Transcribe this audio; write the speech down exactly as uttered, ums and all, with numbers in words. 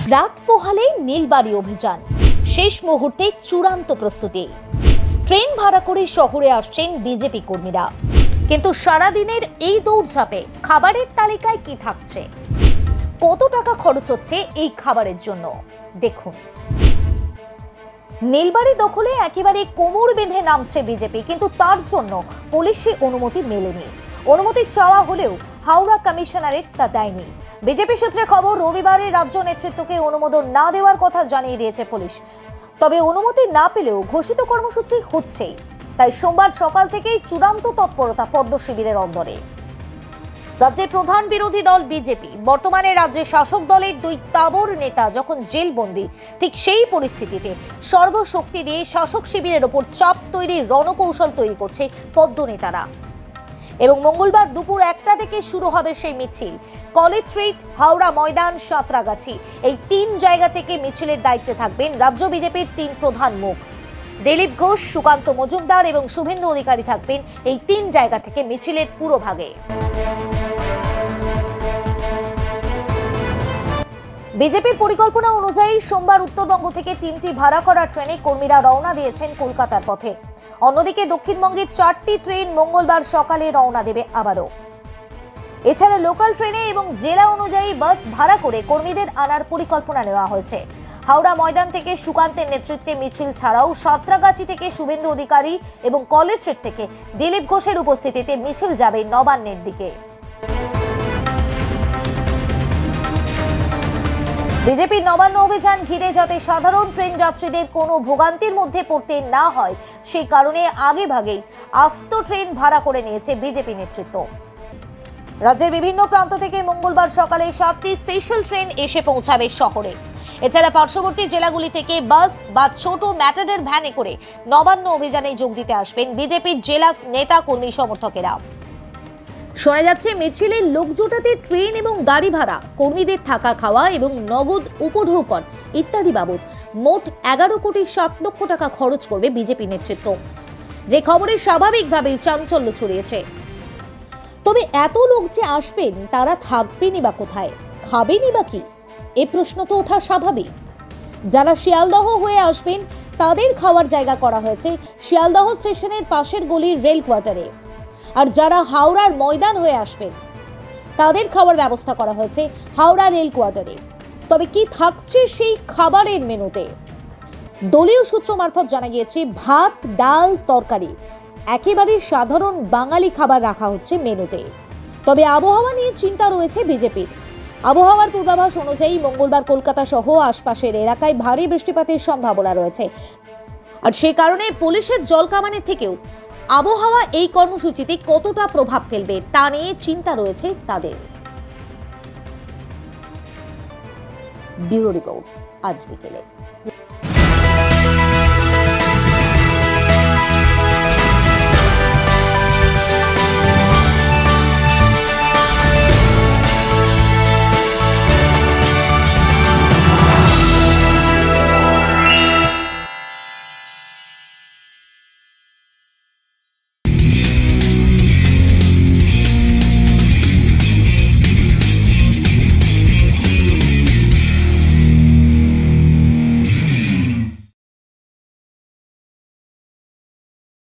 রাত পোহালে নীলবাড়ি অভিযান, শেষ মুহূর্তে চূড়ান্ত প্রস্তুতি। ট্রেন ভাড়া করে শহরে আসছেন বিজেপি কর্মীরা, কিন্তু সারাদিনের এই দৌড়ঝাঁপে খাবারের তালিকায় কি থাকছে, কত টাকা খরচ হচ্ছে এই খাবারের জন্য দেখুন। নীলবাড়ি দখলে একেবারে কোমর বেঁধে নামছে বিজেপি, কিন্তু তার জন্য পুলিশি অনুমতি মেলেনি। অনুমতি চাওয়া হলেও হাওড়া কমিশনারেট তা দেয়নি। বিজেপি সূত্রে খবর, রবিবারে রাজ্য নেতৃত্বকে অনুমোদন না দেওয়ার কথা জানিয়ে দিয়েছে পুলিশ। তবে অনুমতি না পেলেও ঘোষিত কর্মসূচি হচ্ছেই, তাই সোমবার সকাল থেকেই চূড়ান্ত তৎপরতা পদ্ম শিবিরের অন্দরে। রাজ্যের প্রধান বিরোধী দল বিজেপি, বর্তমানে রাজ্যের শাসক দলের দুই তাবর নেতা যখন জেলবন্দি, ঠিক সেই পরিস্থিতিতে সর্বশক্তি দিয়ে শাসক শিবিরের ওপর চাপ তৈরির রণকৌশল তৈরি করছে পদ্ম নেতারা। এবং মঙ্গলবার দুপুর একটা থেকে শুরু হবে সেই মিছিল। কলেজ স্ট্রিট, হাওড়া ময়দান, সাঁতরাগাছি, এই তিন জায়গা থেকে মিছিলের দায়িত্বে থাকবেন রাজ্য বিজেপির তিন প্রধান মুখ। দিলীপ ঘোষ, সুকান্ত মজুমদার এবং শুভেন্দু অধিকারী থাকবেন এই তিন জায়গা থেকে মিছিলের পুরো ভাগে। বিজেপির পরিকল্পনা অনুযায়ী সোমবার উত্তরবঙ্গ থেকে তিনটি ভাড়া করা ট্রেনে কর্মীরা রওনা দিয়েছেন কলকাতার পথে। অন্যদিকে দক্ষিণবঙ্গের চারটি ট্রেন মঙ্গলবার সকালে রওনা দেবে আবারও। এছাড়া লোকাল ট্রেনে এবং জেলা অনুযায়ী বাস ভাড়া করে কর্মীদের আনার পরিকল্পনা নেওয়া হয়েছে। হাওড়া ময়দান থেকে সুকান্তের নেতৃত্বে মিছিল ছাড়াও সাঁতরাগাছি থেকে শুভেন্দু অধিকারী এবং কলেজ স্ট্রিট থেকে দিলীপ ঘোষের উপস্থিতিতে মিছিল যাবে নবান্নের দিকে। বিজেপির নবান্ন অভিযান ঘিরে যাতে সাধারণ ট্রেন যাত্রীদের কোনো ভোগান্তির মধ্যে পড়তে না হয়, সেই কারণে আগে ভাগেই আস্ত ট্রেন ভাড়া করে নিয়েছে বিজেপি নেতৃত্ব। রাজ্যের বিভিন্ন প্রান্ত থেকে মঙ্গলবার সকালে সাতটি স্পেশাল ট্রেন এসে পৌঁছাবে শহরে। এছাড়া পার্শ্ববর্তী জেলাগুলি থেকে বাস বা ছোট ম্যাটাডোর ভ্যানে করে নবান্ন অভিযানে যোগ দিতে আসবেন বিজেপির জেলা নেতা কর্মী সমর্থকেরা। শোনা যাচ্ছে মিছিলের লোক জোটাতে ট্রেন এবং গাড়ি ভাড়া, কর্মীদের থাকা খাওয়া এবং নগদ উপঢৌকন ইত্যাদি বাবদ মোট এগারো কোটি সাত লক্ষ টাকা খরচ করবে বিজেপি নেতৃত্ব, যে খবরে স্বাভাবিকভাবেই চাঞ্চল্য ছড়িয়েছে। তবে এত লোক যে আসবেন, তারা থাকবেনই বা কোথায়, খাবেনই বা কি, এ প্রশ্ন তো ওঠা স্বাভাবিক। যারা শিয়ালদহ হয়ে আসবেন, তাদের খাওয়ার জায়গা করা হয়েছে শিয়ালদহ স্টেশনের পাশের গলির রেল কোয়ার্টারে। আর যারা হাওড়ার ময়দান হয়ে আসবেন, তাদের খাবার ব্যবস্থা করা হয়েছে হাওড়া রেল কোয়ার্টারে। তবে কি থাকছে সেই খাবারের মেনুতে? দলীয় সূত্র মারফত জানা গিয়েছে, ভাত, ডাল, তরকারি, একেবারে সাধারণ বাঙালি খাবার রাখা হচ্ছে মেনুতে। তবে আবহাওয়া নিয়ে চিন্তা রয়েছে বিজেপির। আবহাওয়ার পূর্বাভাস অনুযায়ী মঙ্গলবার কলকাতা সহ আশপাশের এলাকায় ভারী বৃষ্টিপাতের সম্ভাবনা রয়েছে। আর সে কারণে পুলিশের জলকামানের থেকেও আবহাওয়া এই কর্মসূচিতে কতটা প্রভাব ফেলবে তা নিয়ে চিন্তা রয়েছে তাদের। ব্যুরো রিপোর্ট, আজ বিকেলে।